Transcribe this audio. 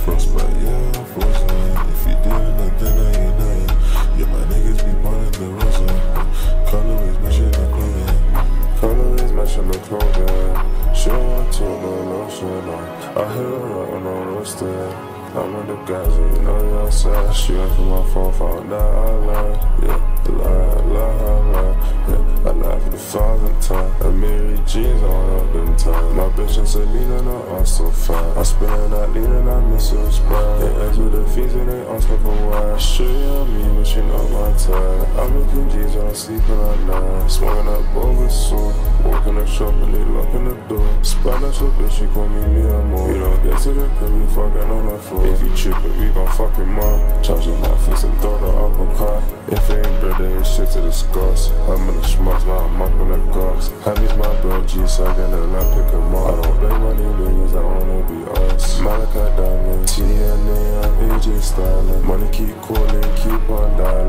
trust, but yeah, I'm frozen. If you didn't, then I ain't nothing. Yeah, my niggas be buying the rosa. Colorways matching the clothing. Colorways matching the clothing. She don't want to no lotion. I hear her on no roaster. I'm with the guys and you know you're outside. She went for my phone, found out I lied. Yeah, I lied. Yeah, I lied for the 5th time. I married jeans on up in time. My bitch and Selena, no, I'm so fine. I'm spinning that lean and I miss her sprite. They ends with the fees and they ask her for why. Sure you me, but she not my type. I'm making G's when I'm sleeping at night. Smoking that boba soup. Walking the shop and they locking the door. Spot at your bitch, she call me more. You don't get to the crib, we fucking on the floor. If you trippin', we gon' fucking mom. Charging that face and throw the uppercut. If it ain't bread, then it's shit to discuss. I'm in the schmucks, now I'm up in the guts. Happy's my bro, G, so I get the lamp, pick him up. I don't blame money niggas, I wanna be us. Malachi Diamond, TNA, I'm AJ styling. Money keep calling, keep on dying.